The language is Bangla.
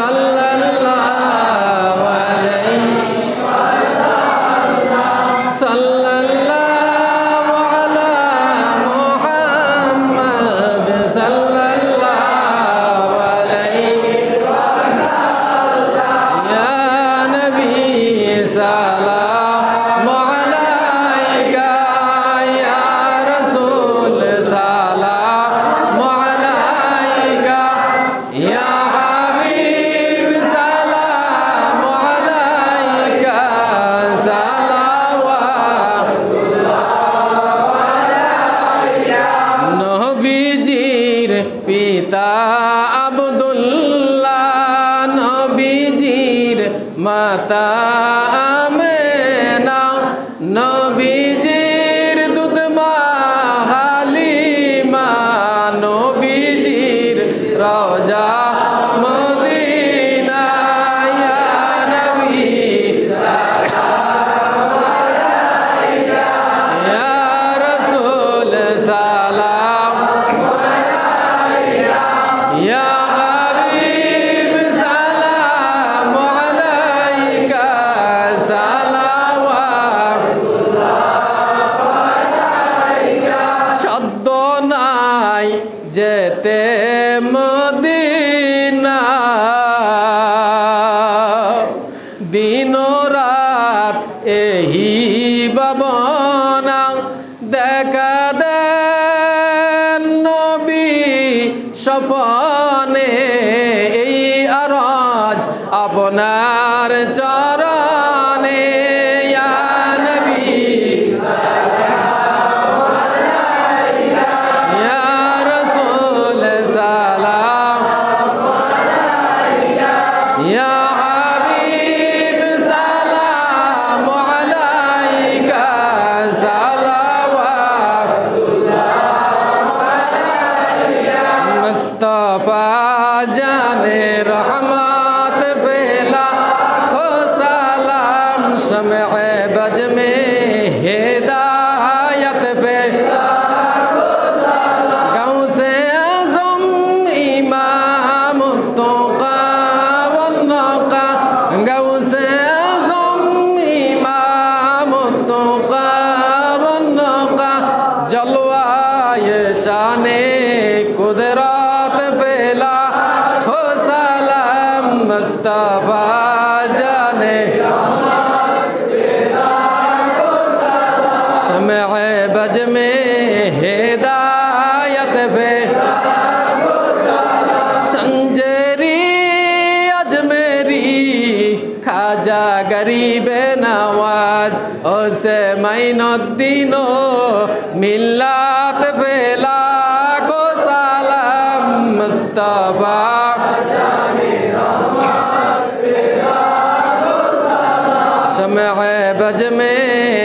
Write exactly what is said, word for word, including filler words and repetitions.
सल्लल्लाहु अलैहि वसल्लम सल्लल्लाहु अला मुहम्मद सल्लल्लाहु अलैहि वसल्लम या नबी सलाम अलैका या रसूल सलाम अलैका या हबीब सलाम अलैका नबीजीर पिता अब्दुल्लाह नबीजीर माता आमेना नबीजीर दूध माँ हालिमा नबीजीर रोजा मदीना या नबी या रसूल सलाम या हबीब सलाम अलैका सलावात शब्द নাই যেতে মদিনা দিন রাত এহি ভাবনা দেখা দেন নবী স্বপনে এই আরজ আপনার চরণে ইয়া নবী ইয়া রাসূল সালাম ইয়া হাবিব সালাম আলাইকা मुस्तफा जाने रहमत पेला खो सलाम शमअ बज में हिदायत पे गाँव से आज़म इमाम तुक़ा वन्नुक़ा गाँव से आज़म इमाम तुक़ा वन्नुक़ा जलवाए शाने कुदरत पेला हो सलाम मुस्तफा जाने शमअ बज में हिदायत पे संजरी अजमेरी खाजा गरीब नवाज ओसे माइनुद्दीनो मिल्लत पेला को सलाम मुस्तफा शमअ बज में